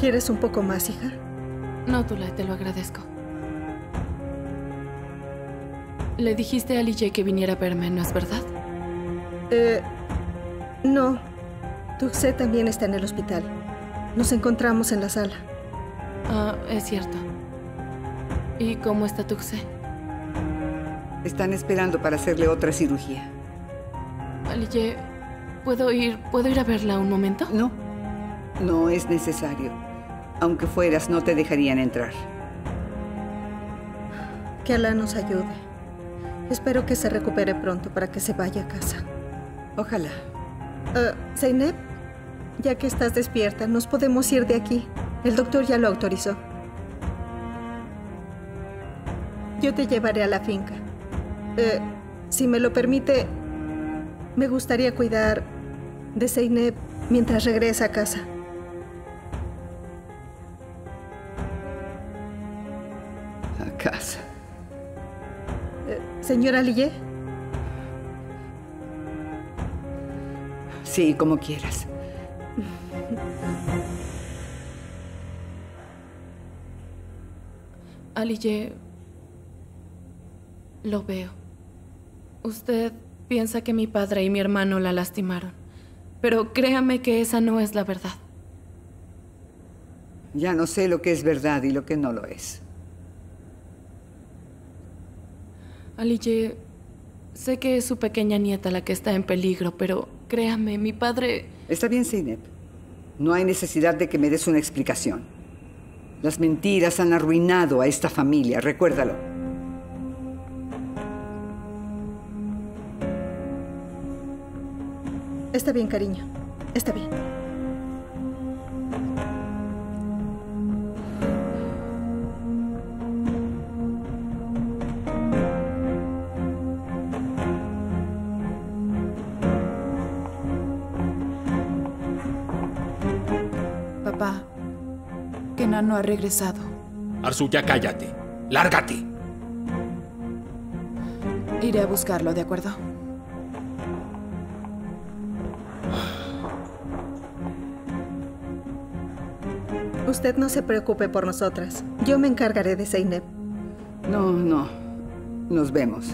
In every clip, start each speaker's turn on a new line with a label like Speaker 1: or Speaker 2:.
Speaker 1: ¿Quieres un poco más, hija?
Speaker 2: No, Tulay, te lo agradezco. Le dijiste a Lijé que viniera a verme, ¿no es verdad?
Speaker 1: No. Tuxé también está en el hospital. Nos encontramos en la sala.
Speaker 2: Ah, es cierto. ¿Y cómo está Tuxé?
Speaker 3: Están esperando para hacerle otra cirugía.
Speaker 2: Lijé, ¿puedo ir a verla un momento?
Speaker 3: No, no es necesario. Aunque fueras, no te dejarían entrar.
Speaker 1: Que Alá nos ayude. Espero que se recupere pronto para que se vaya a casa.
Speaker 3: Ojalá.
Speaker 1: Zeynep, ya que estás despierta, nos podemos ir de aquí. El doctor ya lo autorizó. Yo te llevaré a la finca. Si me lo permite, me gustaría cuidar de Zeynep mientras regresa a casa.
Speaker 3: A casa.
Speaker 1: Señora Lijé.
Speaker 3: Sí, como quieras.
Speaker 2: Lijé, lo veo. Usted piensa que mi padre y mi hermano la lastimaron, pero créame que esa no es la verdad.
Speaker 3: Ya no sé lo que es verdad y lo que no lo es.
Speaker 2: Lijé, sé que es su pequeña nieta la que está en peligro, pero créame, mi padre...
Speaker 3: Está bien, Zeynep. No hay necesidad de que me des una explicación. Las mentiras han arruinado a esta familia, recuérdalo.
Speaker 1: Está bien, cariño. Está bien.
Speaker 4: Papá, Kenan no ha regresado.
Speaker 5: Arzu, ya cállate. ¡Lárgate!
Speaker 4: Iré a buscarlo, ¿de acuerdo?
Speaker 1: Usted no se preocupe por nosotras. Yo me encargaré de Zeynep.
Speaker 3: No, no. Nos vemos.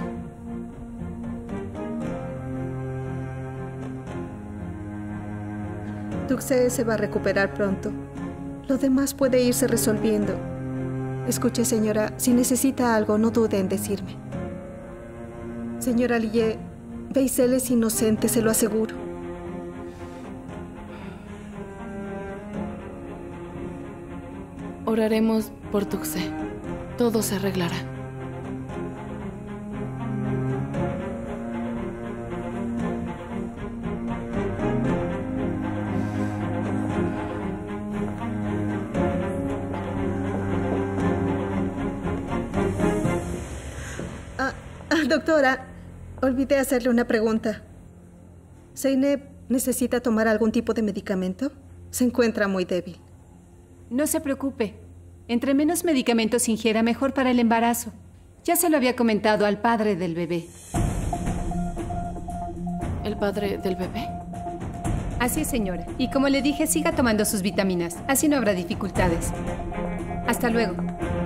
Speaker 1: Tuxé se va a recuperar pronto. Lo demás puede irse resolviendo. Escuche, señora, si necesita algo, no dude en decirme. Señora Lijé, Veysel es inocente, se lo aseguro.
Speaker 2: Oraremos por Tuxé. Todo se arreglará.
Speaker 1: Doctora, olvidé hacerle una pregunta. ¿Zeynep necesita tomar algún tipo de medicamento? Se encuentra muy débil.
Speaker 6: No se preocupe. Entre menos medicamentos ingiera, mejor para el embarazo. Ya se lo había comentado al padre del bebé.
Speaker 2: ¿El padre del bebé?
Speaker 6: Así es, señora. Y como le dije, siga tomando sus vitaminas. Así no habrá dificultades. Hasta luego.